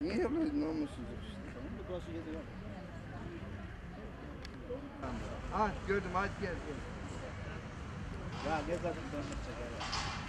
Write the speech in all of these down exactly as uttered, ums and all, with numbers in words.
Niye yapıyorsun namussuzluk işte? Burası gidiyor. Ah gördüm, hadi gel gel. Ya ne kadar dönmek çeker.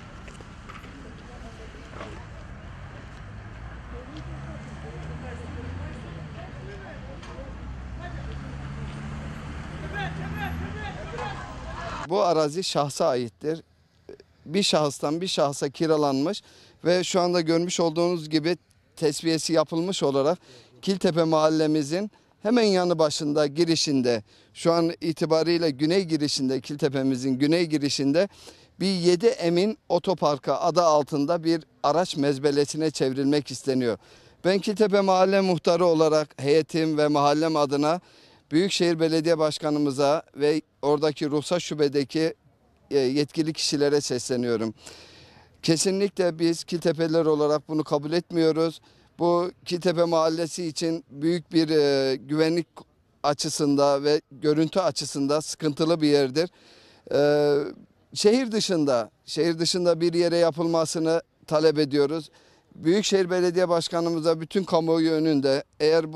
Bu arazi şahsa aittir. Bir şahıstan bir şahsa kiralanmış ve şu anda görmüş olduğunuz gibi tesviyesi yapılmış olarak Kiltepe mahallemizin hemen yanı başında girişinde, şu an itibariyle güney girişinde, Kiltepe'mizin güney girişinde bir yedi Emin Otoparkı adı altında bir araç mezbelesine çevrilmek isteniyor. Ben Kiltepe Mahalle Muhtarı olarak heyetim ve mahallem adına Büyükşehir Belediye Başkanımıza ve oradaki ruhsat şubedeki yetkili kişilere sesleniyorum. Kesinlikle biz Kiltepeliler olarak bunu kabul etmiyoruz. Bu Kiltepe Mahallesi için büyük bir e, güvenlik açısında ve görüntü açısında sıkıntılı bir yerdir. E, şehir dışında, şehir dışında bir yere yapılmasını talep ediyoruz. Büyükşehir Belediye Başkanımıza bütün kamuoyu önünde eğer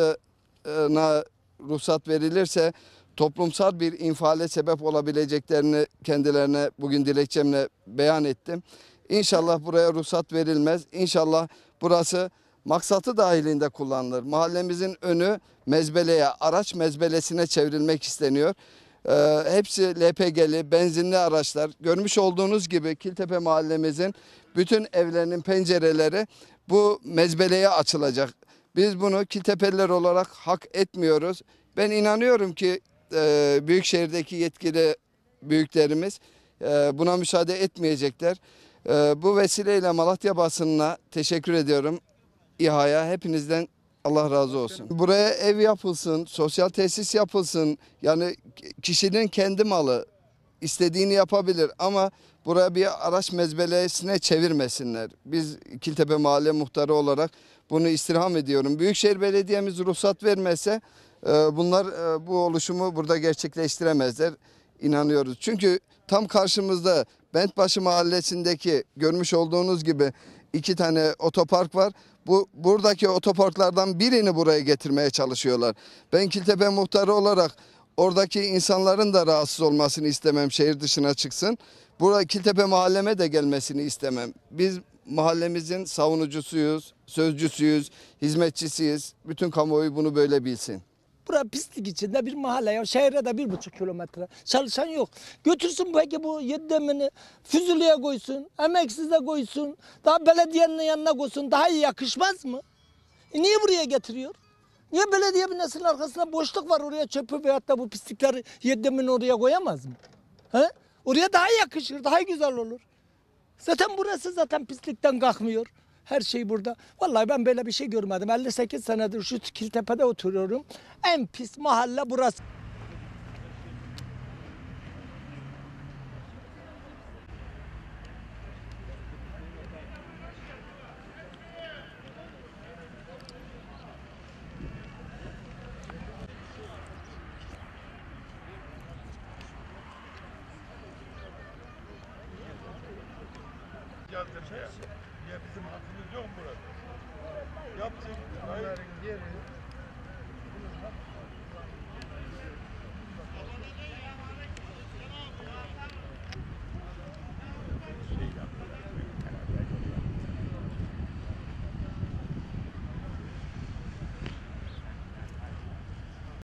burasına ruhsat verilirse toplumsal bir infiale sebep olabileceklerini kendilerine bugün dilekçemle beyan ettim. İnşallah buraya ruhsat verilmez. İnşallah burası maksatı dahilinde kullanılır. Mahallemizin önü mezbeleye, araç mezbelesine çevrilmek isteniyor. Ee, hepsi L P G'li, benzinli araçlar. Görmüş olduğunuz gibi Kiltepe mahallemizin bütün evlerinin pencereleri bu mezbeleye açılacak. Biz bunu Kiltepeliler olarak hak etmiyoruz. Ben inanıyorum ki e, Büyükşehir'deki yetkili büyüklerimiz e, buna müsaade etmeyecekler. E, bu vesileyle Malatya basınına teşekkür ediyorum. İHA'ya hepinizden Allah razı olsun. Buraya ev yapılsın, sosyal tesis yapılsın. Yani kişinin kendi malı, istediğini yapabilir ama buraya bir araç mezbelesine çevirmesinler. Biz Kiltepe Mahalle Muhtarı olarak bunu istirham ediyorum. Büyükşehir Belediye'miz ruhsat vermezse bunlar bu oluşumu burada gerçekleştiremezler. İnanıyoruz. Çünkü tam karşımızda Bentbaşı Mahallesi'ndeki görmüş olduğunuz gibi iki tane otopark var. Bu buradaki otoparklardan birini buraya getirmeye çalışıyorlar. Ben Kiltepe Muhtarı olarak oradaki insanların da rahatsız olmasını istemem, şehir dışına çıksın. Buraya Kiltepe mahalleme de gelmesini istemem. Biz mahallemizin savunucusuyuz, sözcüsüyüz, hizmetçisiyiz. Bütün kamuoyu bunu böyle bilsin. Bura pislik içinde bir mahalle ya. Şehre de bir buçuk kilometre. Çalışan yok. Götürsün belki bu Yeddemini Füzuli'ye koysun. Emeksiz'e koysun. Daha belediyenin yanına koysun. Daha iyi yakışmaz mı? E niye buraya getiriyor? Niye belediye binasının arkasında boşluk var, oraya çöpü veyahut da bu pislikleri Yeddemini oraya koyamaz mı? He? Oraya daha yakışır, daha güzel olur. Zaten burası zaten pislikten kalkmıyor. Her şey burada. Vallahi ben böyle bir şey görmedim. elli sekiz senedir şu Kiltepe'de oturuyorum. En pis mahalle burası. Şey, ya bizim hakkımız yok mu burada? Yaptık. Onların yeri